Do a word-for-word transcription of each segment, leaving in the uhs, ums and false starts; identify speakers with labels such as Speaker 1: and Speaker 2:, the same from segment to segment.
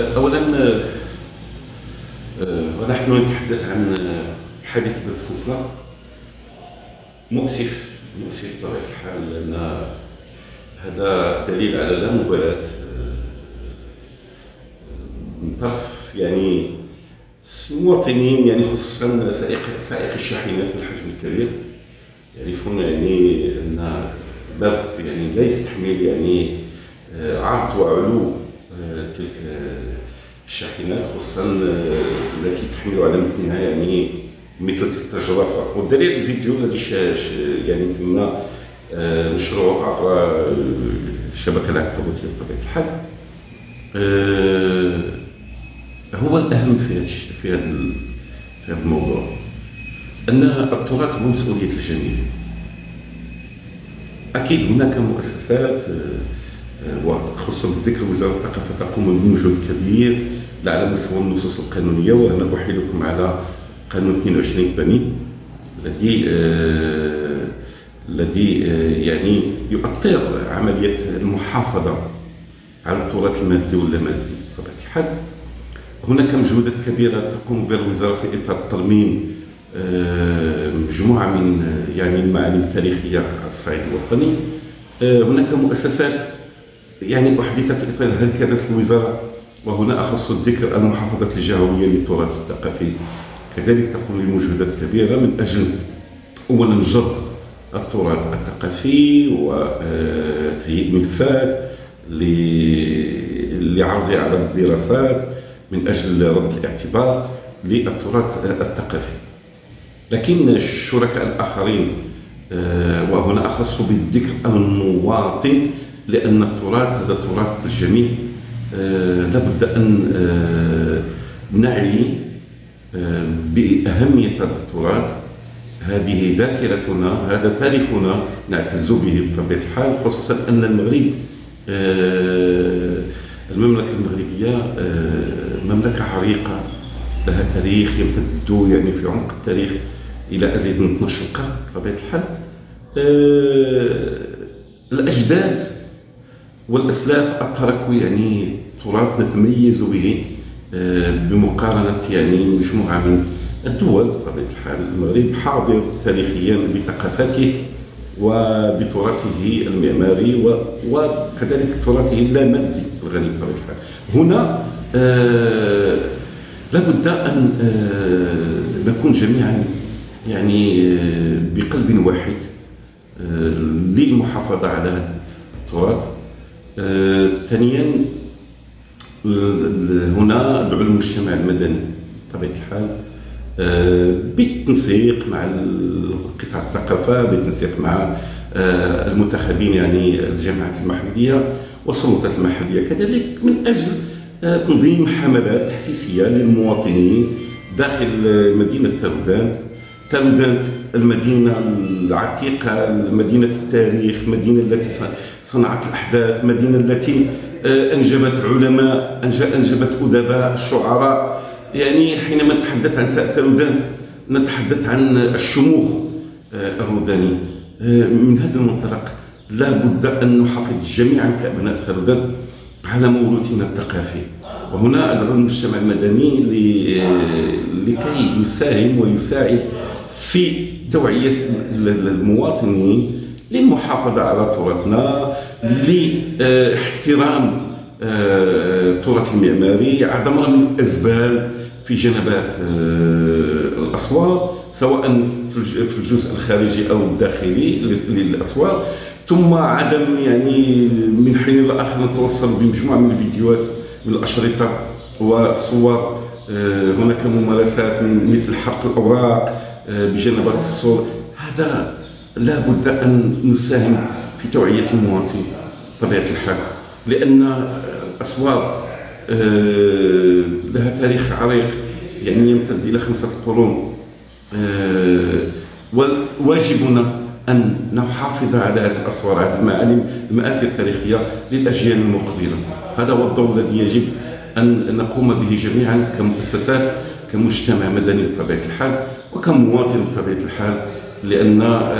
Speaker 1: أولا ونحن نتحدث عن حادث باب السنسلة مؤسف مؤسف بطبيعة الحال، لأن هذا دليل على لا مبالاة من طرف يعني المواطنين، يعني خصوصا سائق سائق الشاحنات بالحجم الكبير، يعرفون يعني أن باب يعني لا يستحمل يعني عرض وعلو تلك الشاحنات، خصوصا التي تحمل على متنها يعني مثل تلك الجرافة. والدليل الفيديو الذي يعني تم نشره عبر الشبكة العنكبوتية بطبيعة الحال هو الأهم في هذا في هذا في هذا الموضوع، أن التراث هو مسؤولية الجميع. أكيد هناك مؤسسات وخصوصا بذكر وزارة الثقافة تقوم بمجهود كبير لا على مستوى النصوص القانونية، وأنا أحيلكم على قانون اثنين وعشرين ثمانين الذي آه الذي آه يعني يؤطر عملية المحافظة على التراث المادي واللامادي بطبيعة الحال. هناك مجهودات كبيرة تقوم بها الوزارة في إطار ترميم آه مجموعة من يعني المعالم التاريخية على الصعيد الوطني. آه هناك مؤسسات يعني أحدثت في إطار هيكلة الوزارة، وهنا أخص الذكر المحافظة الجهوية للتراث الثقافي، كذلك تقوم بمجهودات كبيرة من أجل أولا جرد التراث الثقافي وتهيئ ملفات لعرضه على الدراسات من أجل رد الاعتبار للتراث الثقافي. لكن الشركاء الآخرين، وهنا أخص بالذكر المواطن، لأن التراث هذا تراث الجميع، لابد أن نعي بأهمية هذا التراث. هذه ذاكرتنا، هذا تاريخنا نعتز به بطبيعة الحال، خصوصا أن المغرب المملكة المغربية مملكة عريقة لها تاريخ يمتد يعني في عمق التاريخ إلى أزيد من اثني عشر قرن بطبيعة الحال. الأجداد والأسلاف أتركوا يعني تراث نتميز به بمقارنة يعني مجموعة من الدول بطبيعة الحال. المغرب حاضر تاريخيا بثقافته وبتراثه المعماري وكذلك تراثه اللامادي الغني بطبيعة الحال. هنا آه لابد أن آه نكون جميعا يعني آه بقلب واحد آه للمحافظة على هذا التراث. آه ثانيا هنا ندعو المجتمع المدني بطبيعة الحال بالتنسيق مع قطاع الثقافة، بالتنسيق مع المنتخبين يعني الجامعات المحلية والسلطات المحلية، كذلك من أجل تنظيم حملات تحسيسية للمواطنين داخل مدينة تارودانت. تارودانت المدينة العتيقة، مدينة التاريخ، مدينة التي صنعت الأحداث، مدينة التي أنجبت علماء، أنجبت أدباء، الشعراء. يعني حينما نتحدث عن تارودانت نتحدث عن الشموخ الروداني. من هذا المنطلق لا بد أن نحافظ جميعا كأبناء تارودانت على موروثنا الثقافي. وهنا أدعو المجتمع المدني لكي يساهم ويساعد في توعية المواطنين للمحافظة على تراثنا، لاحترام التراث المعماري، عدم رمي الأزبال في جنبات الأسوار سواء في الجزء الخارجي أو الداخلي للأسوار، ثم عدم يعني من حين لآخر نتوصل بمجموعة من الفيديوهات من الأشرطة والصور. هناك ممارسات مثل حرق الأوراق بجنبات السور. هذا لا بد أن نساهم في توعية المواطن بطبيعة الحال، لأن الأسوار لها تاريخ عريق يعني يمتد إلى خمسة قرون، وواجبنا أن نحافظ على هذه الأسوار، على المعالم المآثر التاريخية للأجيال المقبلة. هذا هو الدور الذي يجب أن نقوم به جميعا كمؤسسات، كمجتمع مدني بطبيعة الحال، وكمواطن بطبيعة الحال، لأن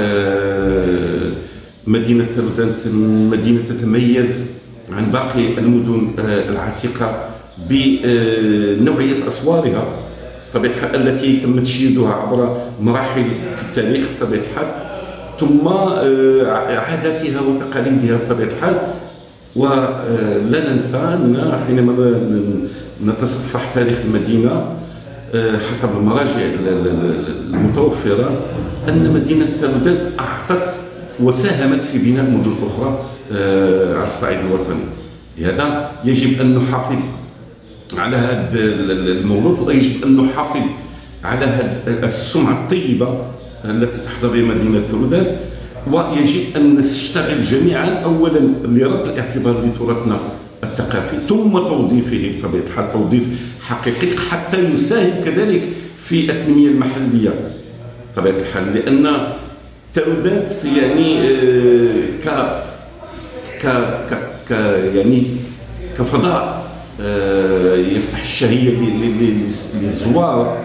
Speaker 1: مدينة تارودانت مدينة تتميز عن باقي المدن العتيقة بنوعية أسوارها بطبيعة الحال التي تم تشييدها عبر مراحل في التاريخ بطبيعة الحال، ثم عاداتها وتقاليدها بطبيعة الحال. ولا ننسى أن حينما نتصفح تاريخ المدينة حسب المراجع المتوفرة أن مدينة ترودات أعطت وساهمت في بناء مدن أخرى على الصعيد الوطني. لهذا يجب أن نحافظ على هذا الموروث، ويجب أن نحافظ على هذه السمعة الطيبة التي تحظى بها مدينة ترودات، ويجب أن نشتغل جميعا أولا لرد الاعتبار لتراثنا الثقافي ثم توظيفه بطبيعة الحال توظيف حقيقي حتى يساهم كذلك في التنمية المحلية بطبيعة الحال. لأن ترودات يعني ك ك ك يعني كفضاء يفتح الشهية للزوار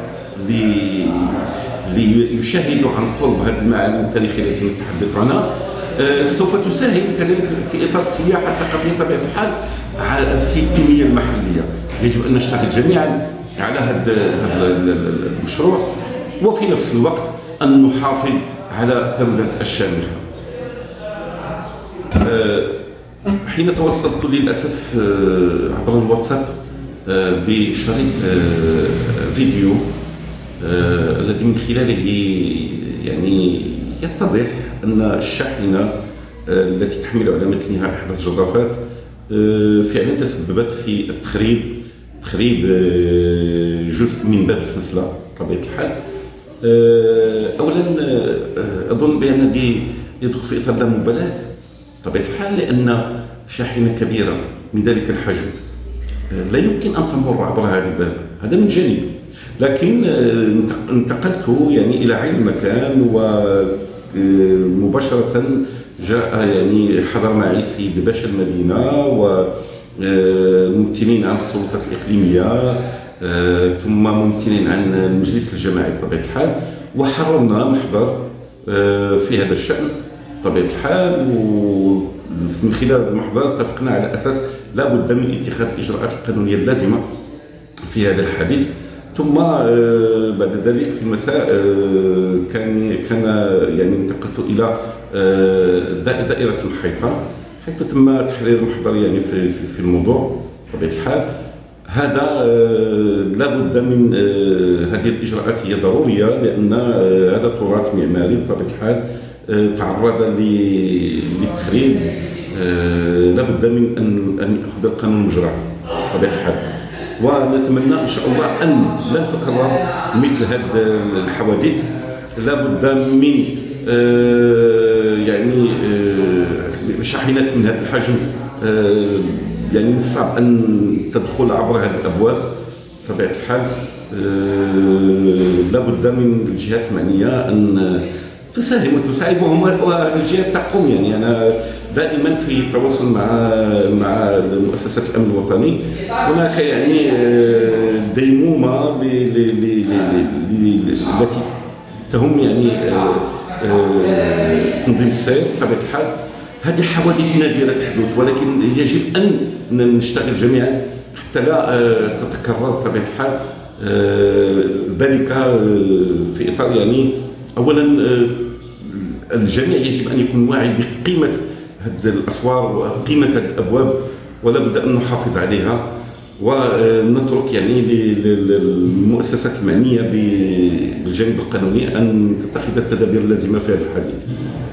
Speaker 1: ليشاهدوا عن قرب هذه المعالم التاريخية التي نتحدث عنها، سوف تساهم كذلك في إطار السياحة الثقافية بطبيعة الحال في التنمية المحلية. يجب أن نشتغل جميعا على هذا المشروع، وفي نفس الوقت أن نحافظ على ترودات الشامخة. حين توصلت للأسف عبر الواتساب بشريط فيديو الذي من خلاله يعني يتضح أن الشاحنة التي تحمل على متنها إحدى الجرافات فعلا تسببت في التخريب تخريب جزء من باب السلسلة بطبيعة الحال. أولا أظن بأن هذه يدخل في إطار لا مبالاة بطبيعة الحال، لأن شاحنة كبيرة من ذلك الحجم لا يمكن أن تمر عبر هذا الباب، هذا من جانب. لكن انتقلت يعني إلى عين المكان، ومباشرة جاء يعني حضر معي السيد باشا المدينة وممثلين عن السلطات الإقليمية ثم ممثلين عن المجلس الجماعي بطبيعة الحال، وحررنا محضر في هذا الشأن بطبيعة الحال. ومن خلال المحضر اتفقنا على أساس لا بد من اتخاذ الإجراءات القانونية اللازمة في هذا الحديث. ثم بعد ذلك في المساء كان كان يعني انتقلت الى دائره المحيطه حيث تم تحرير المحضر يعني في في الموضوع بطبيعه الحال. هذا لا بد من هذه الاجراءات، هي ضروريه لان هذا تراث معماري بطبيعه الحال تعرض للتخريب، لا بد من ان ان ياخذ القانون مجراه بطبيعه الحال. ونتمنى ان شاء الله ان لن تكرر مثل هذه الحوادث. لا بد من يعني شاحنات من هذا الحجم يعني من الصعب ان تدخل عبر هذه الابواب بطبيعه الحال. لا بد من الجهات المعنيه ان تساهم وتساعد، وهذه الجهات تقوم يعني انا دائما في تواصل مع مع مؤسسات الامن الوطني. هناك يعني ديمومه التي تهم يعني تنظيم السير بطبيعه الحال. هذه حوادث نادره تحدث، ولكن يجب ان نشتغل جميعا حتى لا تتكرر بطبيعه الحال. ذلك في اطار يعني اولا الجميع يجب ان يكون واعي بقيمه هذه الاسوار وقيمه هذه الابواب، ولا بد ان نحافظ عليها ونترك يعني للمؤسسات المعنيه بالجانب القانوني ان تتخذ التدابير اللازمه في هذا الحديث.